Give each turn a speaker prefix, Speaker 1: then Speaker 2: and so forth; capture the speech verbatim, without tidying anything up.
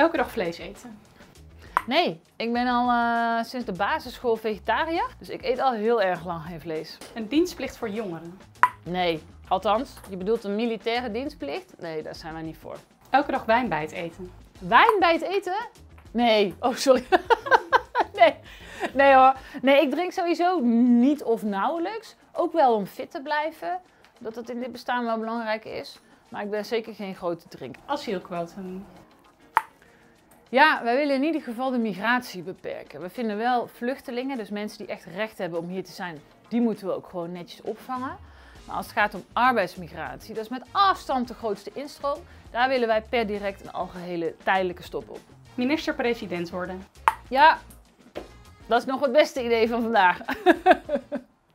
Speaker 1: Elke dag vlees eten.
Speaker 2: Nee, ik ben al uh, sinds de basisschool vegetariër, dus ik eet al heel erg lang geen vlees.
Speaker 1: Een dienstplicht voor jongeren.
Speaker 2: Nee, althans, je bedoelt een militaire dienstplicht? Nee, daar zijn wij niet voor.
Speaker 1: Elke dag wijn bij het eten.
Speaker 2: Wijn bij het eten? Nee, oh sorry. nee. nee hoor, nee, ik drink sowieso niet of nauwelijks. Ook wel om fit te blijven, dat dat in dit bestaan wel belangrijk is. Maar ik ben zeker geen grote drinker.
Speaker 1: Asielquotum.
Speaker 2: Ja, wij willen in ieder geval de migratie beperken. We vinden wel vluchtelingen, dus mensen die echt recht hebben om hier te zijn, die moeten we ook gewoon netjes opvangen. Maar als het gaat om arbeidsmigratie, dat is met afstand de grootste instroom. Daar willen wij per direct een algehele tijdelijke stop op.
Speaker 1: Minister-president worden.
Speaker 2: Ja, dat is nog het beste idee van vandaag.